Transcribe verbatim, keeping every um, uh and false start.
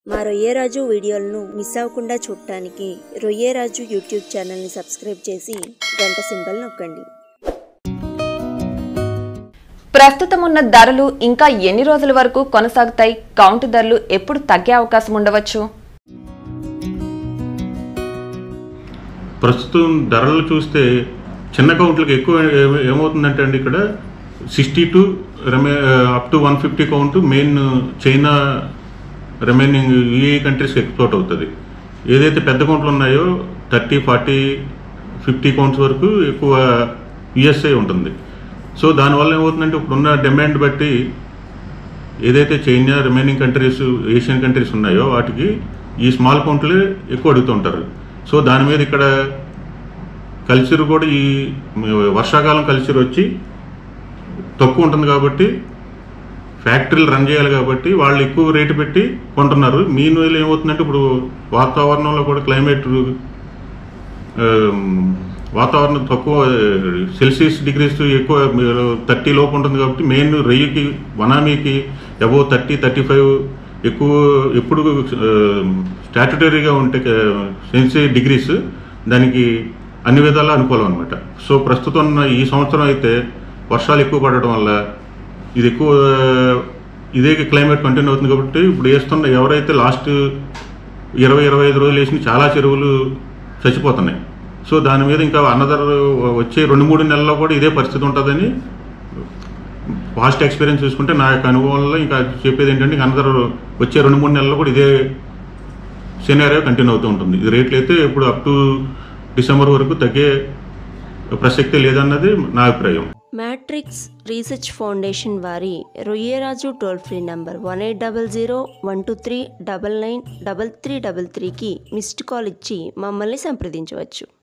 మా రొయ్యే రాజు వీడియోలను మిస్ అవ్వకుండా చూడటానికి రొయ్యే రాజు యూట్యూబ్ ఛానల్ని సబ్స్క్రైబ్ చేసి గంట సింబల్ నొక్కండి. ప్రస్తుతం ఉన్న ధరలు ఇంకా ఎన్ని రోజుల వరకు కొనసాగుతాయి? కౌంటు ధరలు ఎప్పుడు తగ్గే అవకాశం ఉండవచ్చు? ప్రస్తుతం ధరలు చూస్తే చిన్న కౌంట్లకు ఎక్కువ ఏమవుతుందంటే అండి, ఇక్కడ సిక్స్టీ టు రెమే up to one fifty count main China remaining UAE కంట్రీస్కి ఎక్స్పోర్ట్ అవుతుంది. ఏదైతే పెద్ద కౌంట్లు ఉన్నాయో థర్టీ ఫార్టీ ఫిఫ్టీ కౌంట్స్ వరకు ఎక్కువ యుఎస్ఏ ఉంటుంది. సో దానివల్ల ఏమవుతుందంటే ఇప్పుడున్న డిమాండ్ బట్టి ఏదైతే China remaining countries Asian countries ఉన్నాయో వాటికి ఈ స్మాల్ కౌంట్లే ఎక్కువ అడుగుతుంటారు. సో దాని మీద ఇక్కడ కల్చర్ కూడా ఈ వర్షాకాలం కల్చర్ వచ్చి తక్కువ ఉంటుంది కాబట్టి ఫ్యాక్టరీలు రన్ చేయాలి కాబట్టి వాళ్ళు ఎక్కువ రేటు పెట్టి కొంటున్నారు. మీన్ వైల్ ఏమవుతుందంటే ఇప్పుడు వాతావరణంలో కూడా క్లైమేట్ వాతావరణం తక్కువ సెల్సియస్ డిగ్రీస్ ఎక్కువ థర్టీ లోపు ఉంటుంది కాబట్టి మెయిన్ రొయ్యకి వనామీకి అబోవ్ థర్టీ థర్టీ ఫైవ్ ఎక్కువ ఎప్పుడు స్టాట్యుటరీగా ఉంటే సెన్సియస్ డిగ్రీస్ దానికి అన్ని విధాలా అనుకూలం అనమాట. సో ప్రస్తుతం ఈ సంవత్సరం అయితే వర్షాలు ఎక్కువ పడటం వల్ల ఇది ఎక్కువ ఇదే క్లైమేట్ కంటిన్యూ అవుతుంది కాబట్టి ఇప్పుడు వేస్తున్న ఎవరైతే లాస్ట్ ఇరవై ఇరవై ఐదు రోజులు వేసిన చాలా చెరువులు చచ్చిపోతున్నాయి. సో దాని మీద ఇంకా అనదర్ వచ్చే రెండు మూడు నెలల్లో కూడా ఇదే పరిస్థితి ఉంటుందని పాస్ట్ ఎక్స్పీరియన్స్ చూసుకుంటే నా యొక్క అనుభవంలో ఇంకా చెప్పేది ఏంటంటే అనదర్ వచ్చే రెండు మూడు నెలల్లో కూడా ఇదే సినారియో కంటిన్యూ అవుతూ ఉంటుంది. ఇది రేట్లు అయితే ఇప్పుడు అప్ టు డిసెంబర్ వరకు తగ్గే ప్రసక్తి లేదన్నది నా అభిప్రాయం. మ్యాట్రిక్స్ రీసెర్చ్ ఫౌండేషన్ వారి Royye Raju toll free number one eight double zero one two three double nine double three double త్రీకి మిస్డ్ కాల్ ఇచ్చి మమ్మల్ని సంప్రదించవచ్చు.